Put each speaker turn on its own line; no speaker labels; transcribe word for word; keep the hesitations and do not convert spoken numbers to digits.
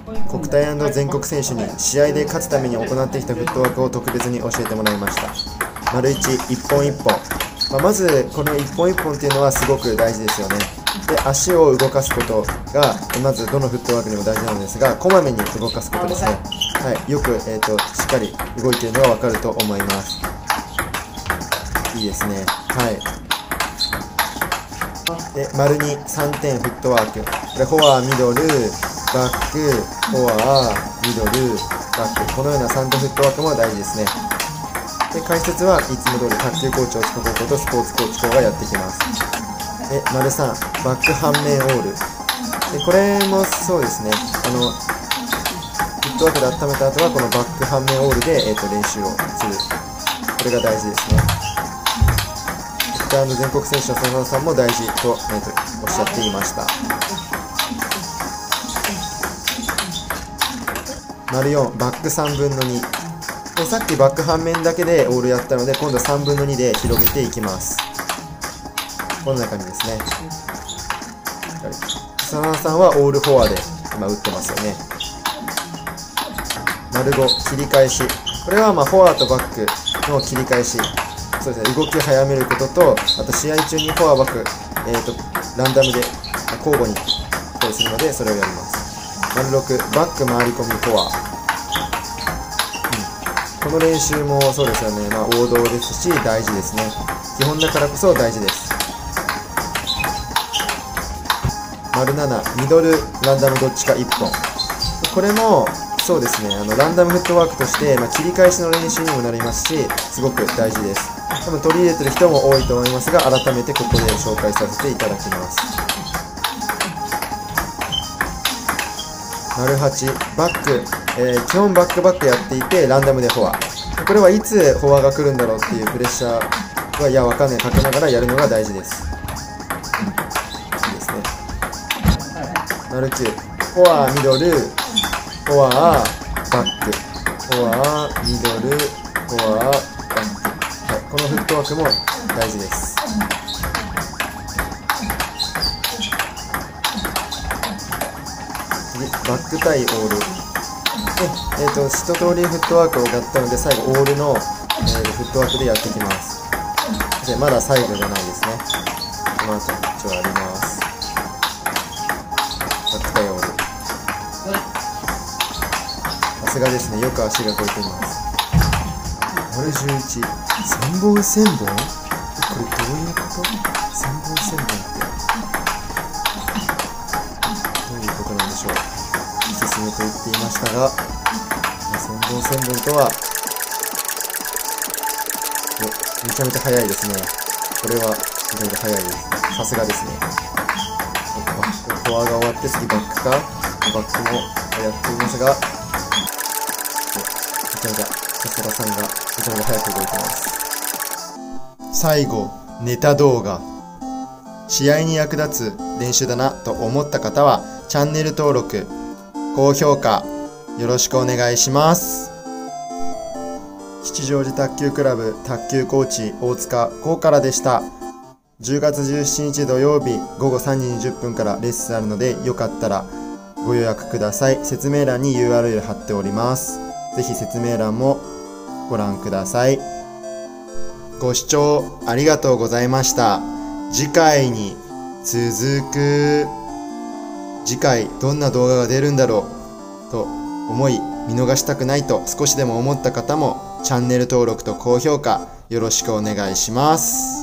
国体&全国選手に試合で勝つために行ってきたフットワークを特別に教えてもらいました。丸いち、一本一本。まあ、まずこの一本一本っていうのはすごく大事ですよね。で、足を動かすことがまずどのフットワークにも大事なのですが、こまめに動かすことですね。はい、よく、えーと、しっかり動いているのが分かると思います。いいですね。はい。で、丸にさんてんフットワーク。これフォア、ミドル、バック、フォア、ミドル、バック。このようなさんてんフットワークも大事ですね。で、解説はいつも通り卓球コーチをつく高校とスポーツコーチ校がやってきます。で、丸さん、バック反面オール。で、これもそうですね。あの、フットワークで温めた後は、このバック反面オールで、えー、と練習をする。これが大事ですね。国体&全国選手の佐野さんも大事と、えー、とおっしゃっていました。丸よん、バックさんぶんのに。で、さっきバック反面だけでオールやったので、今度はさんぶんのにで広げていきます。こんな感じですね。佐野さんはオールフォアで今打ってますよね。丸ご、切り返し。これはまあフォアとバックの切り返し。そうですね、動き早めることと、あと試合中にフォア、バック、えーと、ランダムで交互にプレイするので、それをやります。丸ろく、バック回り込みフォア。うん、この練習もそうですよね、まあ、王道ですし、大事ですね。基本だからこそ大事です。丸なな、ミドル、ランダムどっちかいっぽん。これもそうですね、あのランダムフットワークとして、まあ、切り返しの練習にもなりますし、すごく大事です。多分取り入れてる人も多いと思いますが、改めてここで紹介させていただきます。丸はち、バック、えー、基本バックバックやっていて、ランダムでフォア。これはいつフォアが来るんだろうっていうプレッシャーは、いや、わかんない、かけながらやるのが大事です。いいですね。丸きゅう、フォア、ミドル、フォア、バック、フォア、ミドル、フォア、バック。はい、このフットワークも大事です。次、バック対オール。で、えーと、一通りフットワークをやったので、最後、オールの、えー、フットワークでやっていきます。で、まだ最後じゃないですね。この後、一応あります。バック対オール。さすがですね、よく足が動いています。丸じゅういち、さんぼんせんぼん？これどういうこと？ さんぼんせんぼんってどういうことなんでしょう。進めと言っていましたが、さんぼんせんぼんとは、お、めちゃめちゃ速いですね。これは非常に速いです。さすがですね。フォアが終わって次バックか、バックもやっていますが、めちゃめちゃさすがさんがめちゃめちゃ早く動いてます。最後、ネタ動画。試合に役立つ練習だなと思った方はチャンネル登録、高評価よろしくお願いします。吉祥寺卓球クラブ卓球コーチ大塚こうからでした。じゅうがつじゅうしちにち土曜日ごごさんじにじゅっぷんからレッスンあるので、よかったらご予約ください。説明欄に ユーアールエル 貼っております。ぜひ説明欄もご覧ください。ご視聴ありがとうございました。次回に続く。次回どんな動画が出るんだろうと思い、見逃したくないと少しでも思った方もチャンネル登録と高評価よろしくお願いします。